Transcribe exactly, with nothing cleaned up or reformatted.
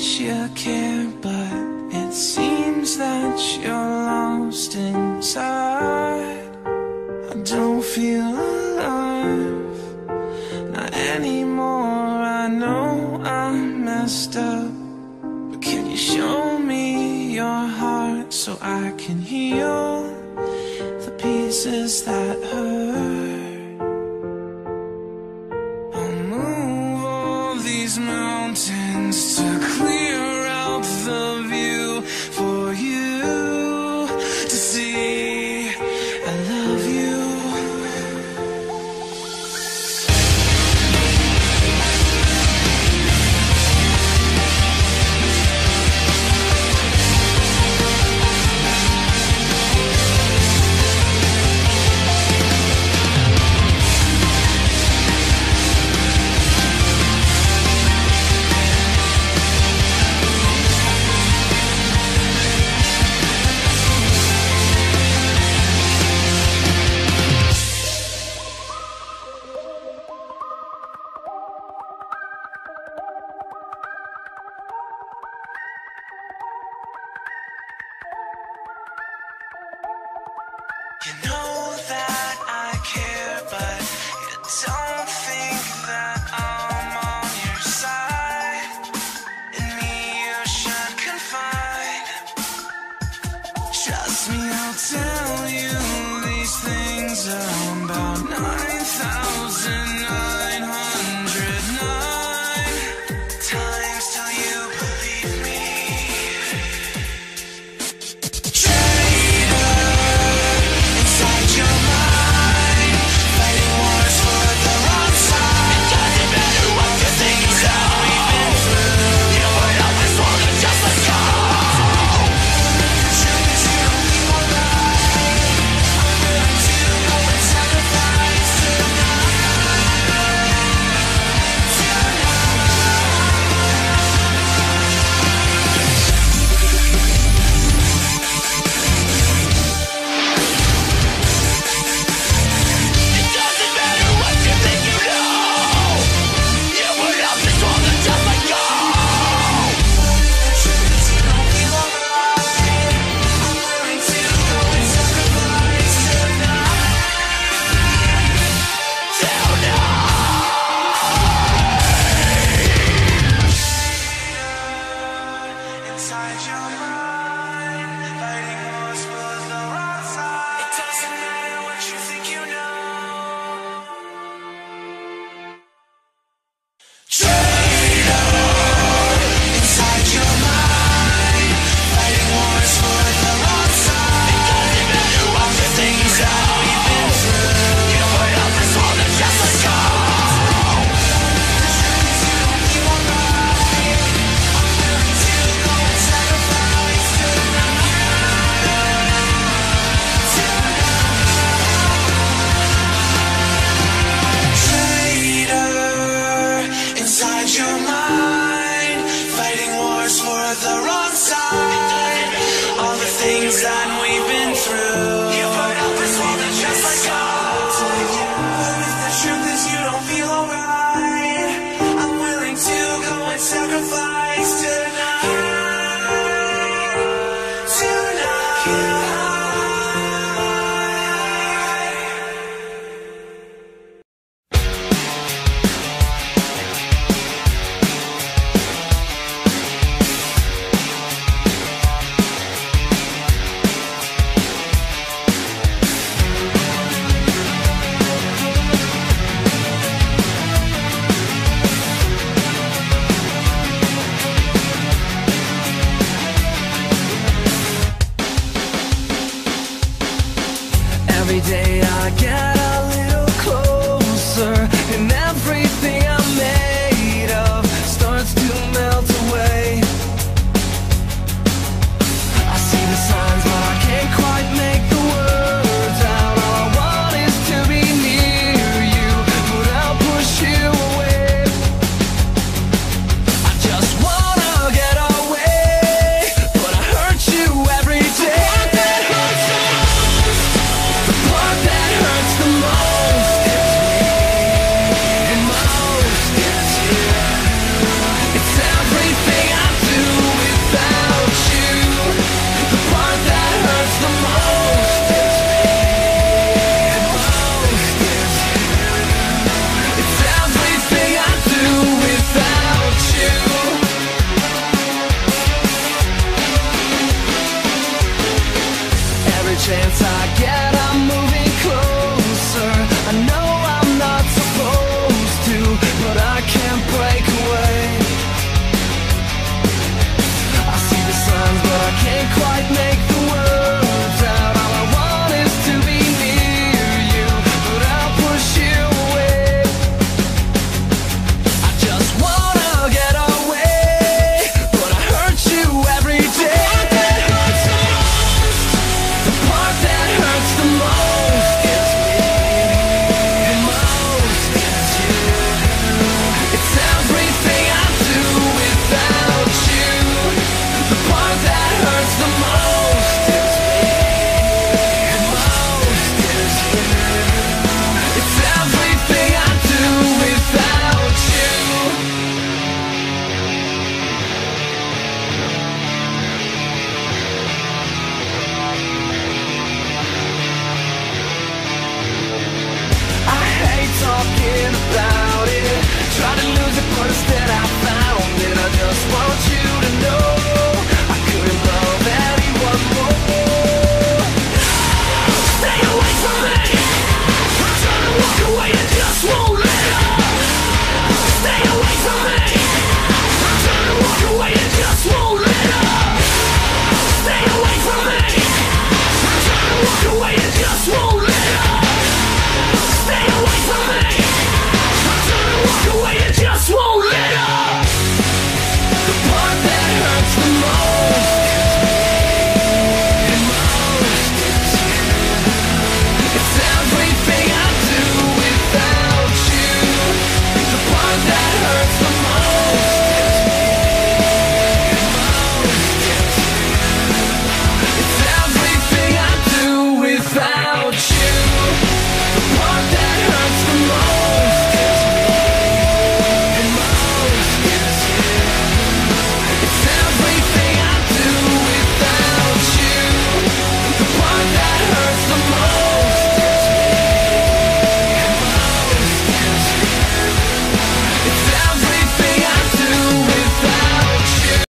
you care, but it seems that you're lost inside. I don't feel alive, not anymore. I know I messed up, but can you show me your heart so I can heal the pieces that hurt? I'll move all these mountains to clear out the view for you to see. I love you. You know that I care, but you don't think that I'm on your side. In me you should confide. Trust me, I'll tell you these things are about nine thousand nine hundred nine times till you believe me. Inside your mind.